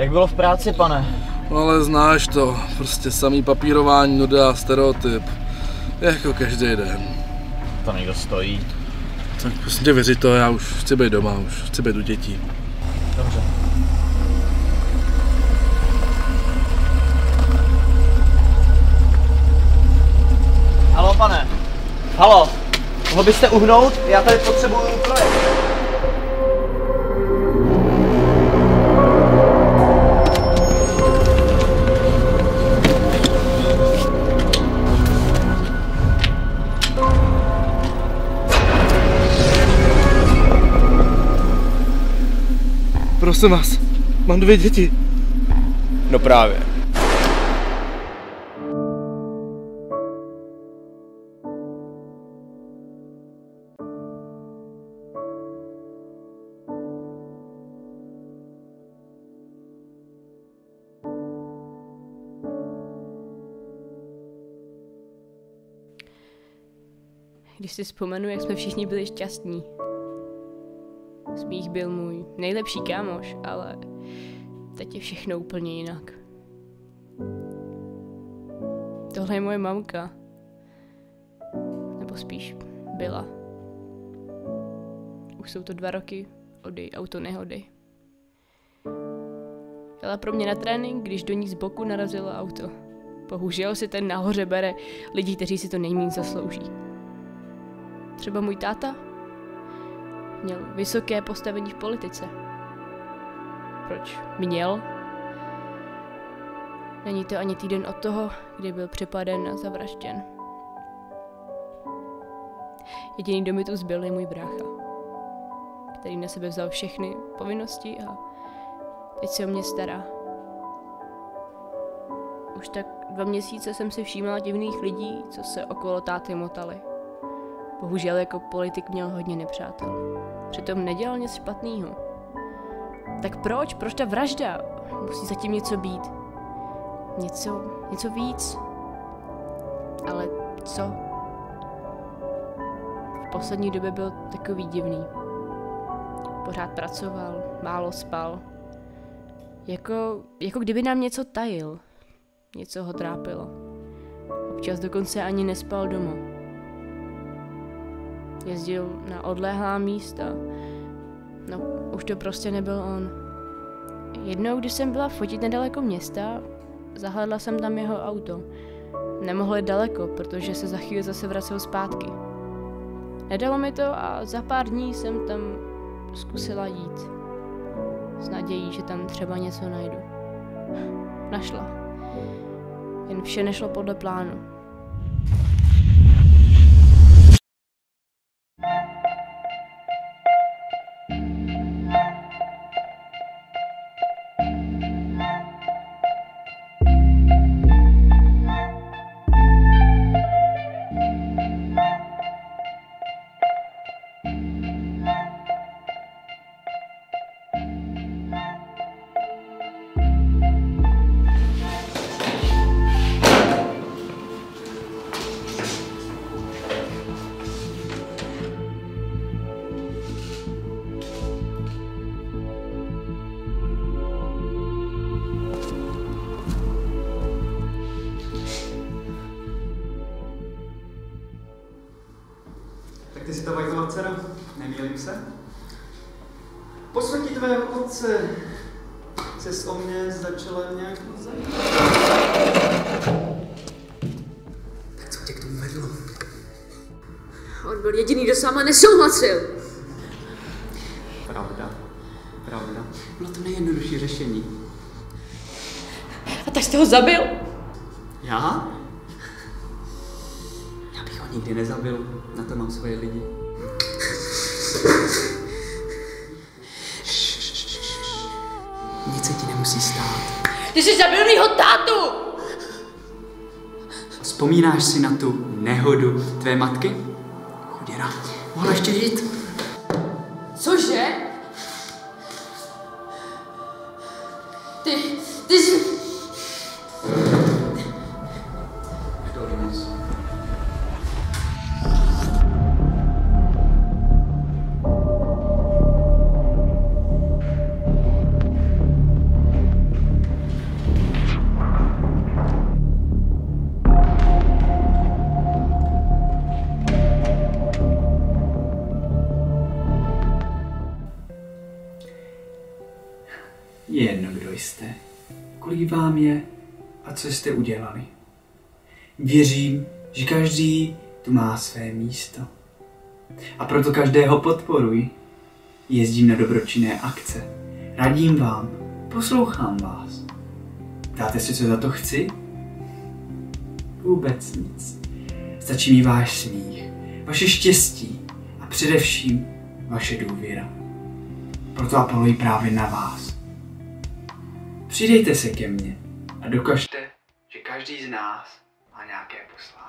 Jak bylo v práci, pane? No ale znáš to, prostě samý papírování, nuda, stereotyp. Jako každý den. To někdo stojí. Tak prostě tě věřit to, já už chci být doma, už chci být u dětí. Dobře. Halo, pane. Halo. Mohl byste uhnout? Já tady potřebuju projekt. Prosím vás, mám 2 děti. No právě. Když si vzpomenu, jak jsme všichni byli šťastní. Smích byl můj nejlepší kámoš, ale teď je všechno úplně jinak. Tohle je moje mamka. Nebo spíš byla. Už jsou to 2 roky od její autonehody. Jela pro mě na trénink, když do ní z boku narazilo auto. Bohužel si ten nahoře bere lidi, kteří si to nejméně zaslouží. Třeba můj táta měl vysoké postavení v politice. Proč měl? Není to ani týden od toho, kdy byl přepaden a zavražděn. Jediný, kdo mi tu zbyl, je můj brácha, který na sebe vzal všechny povinnosti a teď se o mě stará. Už tak 2 měsíce jsem si všímala divných lidí, co se okolo táty motali. Bohužel jako politik měl hodně nepřátel. Přitom nedělal nic špatného. Tak proč? Proč ta vražda? Musí zatím něco být. Něco víc. Ale co? V poslední době byl takový divný. Pořád pracoval, málo spal. Jako kdyby nám něco tajil. Něco ho trápilo. Občas dokonce ani nespal doma. Jezdil na odlehlá místa. No, už to prostě nebyl on. Jednou, když jsem byla fotit nedaleko města, zahlédla jsem tam jeho auto. Nemohl jít daleko, protože se za chvíli zase vracel zpátky. Nedalo mi to a za pár dní jsem tam zkusila jít. S nadějí, že tam třeba něco najdu. Našla. Jen vše nešlo podle plánu. Tak ty jsi ta Vajtová dcera, nemýlím se? Po smrti tvého otce ses o mě začala nějak zajímat. Tak co tě k tomu vedlo? On byl jediný, kdo s váma nesouhlasil. Pravda. Bylo to nejjednodušší řešení. A tak jste ho zabil? Já? Já bych ho nikdy nezabil, na to mám svoje lidi. Nic se ti nemusí stát. Ty jsi zabil mýho tátu! Vzpomínáš si na tu nehodu tvé matky? Chuděra, mohla ještě žít. Cože? Ty jsi... kolik vám je a co jste udělali. Věřím, že každý tu má své místo. A proto každého podporuji. Jezdím na dobročinné akce. Radím vám, poslouchám vás. Ptáte se, co za to chci? Vůbec nic. Stačí mi váš smích, vaše štěstí a především vaše důvěra. Proto apeluji právě na vás. Přidejte se ke mně a dokažte, že každý z nás má nějaké poslání.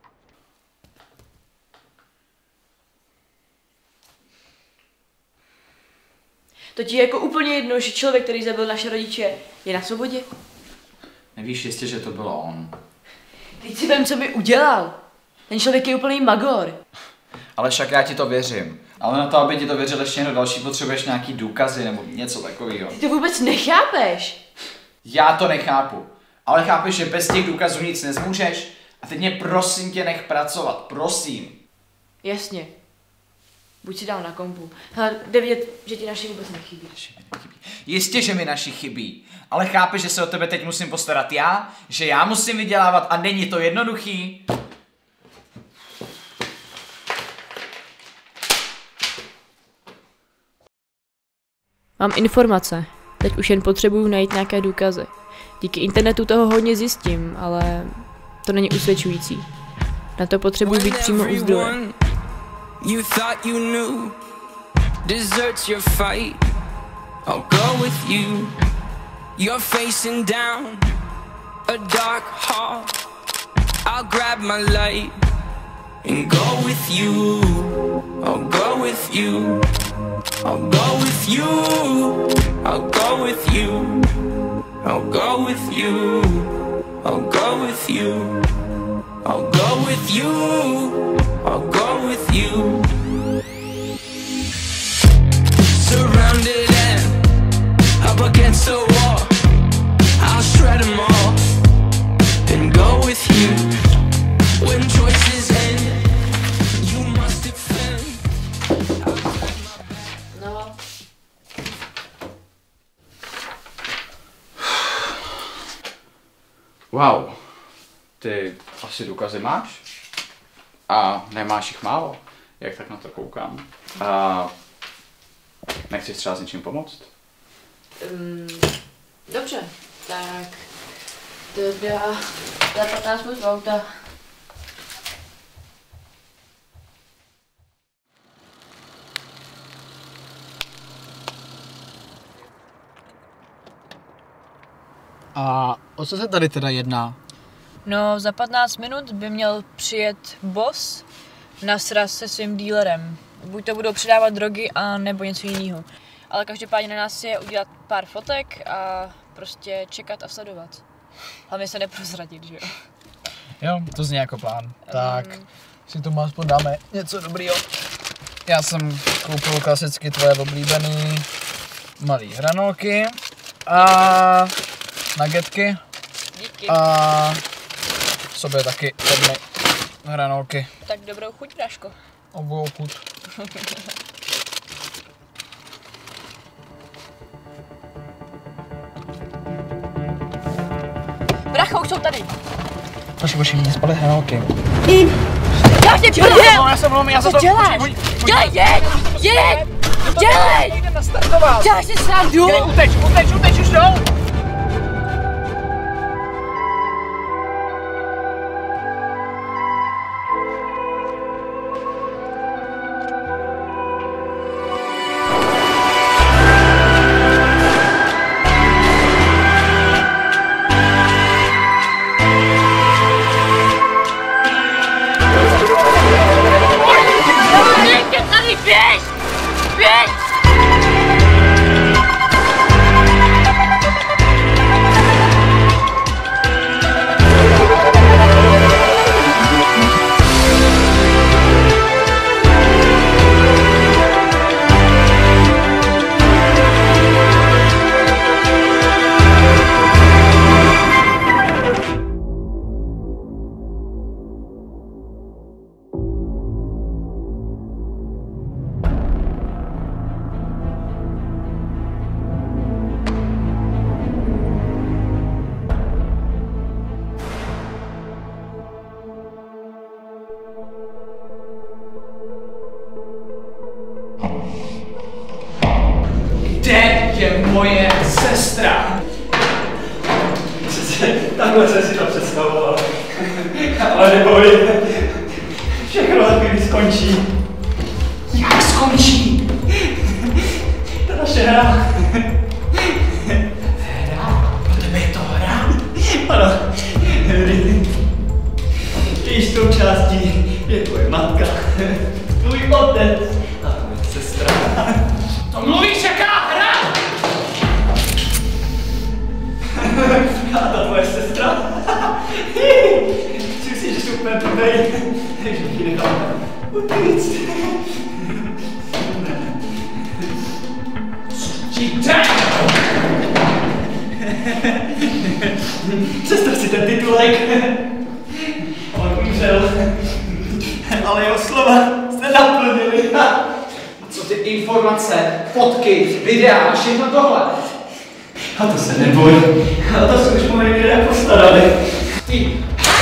To ti je jako úplně jedno, že člověk, který zabil naše rodiče, je na svobodě? Nevíš jistě, že to byl on. Teď si vem, co by udělal. Ten člověk je úplný magor. Ale však já ti to věřím. Ale na to, aby ti to věřil ještě někdo další, potřebuješ nějaký důkazy nebo něco takového. Ty to vůbec nechápeš. Já to nechápu. Ale chápeš, že bez těch důkazů nic nezmůžeš? A teď mě prosím tě nech pracovat, prosím. Jasně. Buď si dál na kompu. Hele, jde vidět, že ti naši vůbec nechybí. Jistě, že mi naši chybí. Ale chápeš, že se o tebe teď musím postarat já? Že já musím vydělávat a není to jednoduchý? Mám informace. Teď už jen potřebuju najít nějaké důkazy. Díky internetu toho hodně zjistím, ale to není usvědčující. Na to potřebuji být přímo u zdroje. You thought you knew deserts your fight. I'll go with you. You're facing down a dark hall. I'll grab my light and go with you. I'll go with you. I'll go with you. I'll go with you. I'll go with you. I'll go with you. I'll go with you. I'll go with you. Surrounded and up against the wall, I'll shred them all and go with you. When choices end, you must defend. No. Wow, ty asi důkazy máš? A nemáš jich málo, jak tak na to koukám. A nechceš třeba s něčím pomoct? Dobře, tak teda za 15 minut auta. A o co se tady teda jedná? No, za 15 minut by měl přijet boss na sraz se svým dealerem. Buď to budou předávat drogy, a nebo něco jiného. Ale každopádně na nás je udělat pár fotek a prostě čekat a sledovat. Hlavně se neprozradit, že jo? Jo, to zní jako plán. Tak si tomu aspoň dáme něco dobrýho. Já jsem koupil klasicky tvoje oblíbený malý hranolky a nuggetky. Díky. A sobě taky jedny hranolky. Tak dobrou chuť, Bráško. Obou chuť. Bracho, už jsou tady. Počkej, mě spaly hranolky. Já tě dělej! Já jsem mluvím, já Co děláš? Dělej, jeď! Dělej! Jdem nastartovat. Děláš si srandu? Uteč, už jdou! Běž! tě moje sestra. Takhle jsem si to představoval. Ale neboj. Všechno za chvíli skončí. Jak skončí? To naše hra. Hra? Pro tebe je to hra? Ano. Jistou částí je tvoje matka, tvůj otec a tvoje sestra. To mluvíš jaká hra? A ta tvoje sestra? Si myslíš, že jsi úplně blbej, takže mi nedám utíct. Sestra si ten titulek. On umřel, ale jeho slova jste naplnili. A co ty informace, fotky, videa a všechno tohle? A to se neboj, a to se už moje lidé postarali. Ty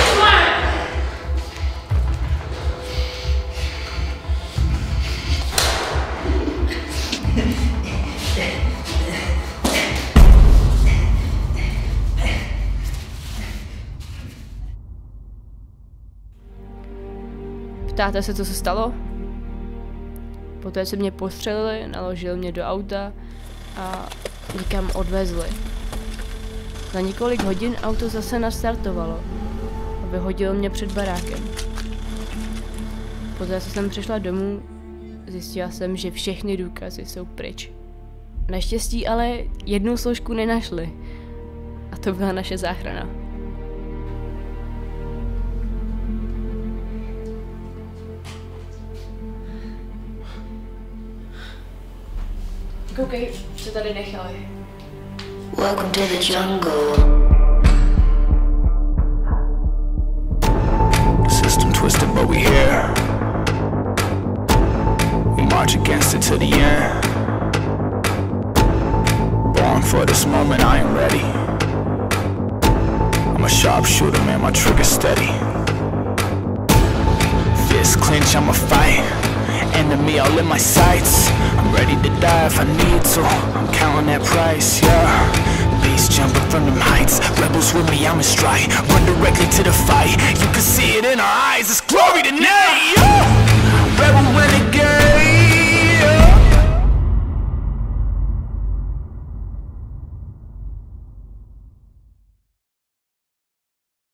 Ptáte se, co se stalo? Poté se mě postřelili, naložili mě do auta a někam odvezli. Za několik hodin auto zase nastartovalo a vyhodilo mě před barákem. Poté, co jsem přišla domů, zjistila jsem, že všechny důkazy jsou pryč. Naštěstí ale jednu složku nenašli a to byla naše záchrana. Koukej, co tady nechali. Welcome to the jungle. System twisted, but we here. We march against it to the end. Born for this moment, I am ready. I'm a sharpshooter, man, my trigger steady. Fist clench, I'ma fight. Enemy all in my sights. I'm ready to die if I need to. I'm counting that price, yeah. Beast jumping from them heights. Rebels with me, I'm in stride. Run directly to the fight. You can see it in our eyes. It's glory tonight.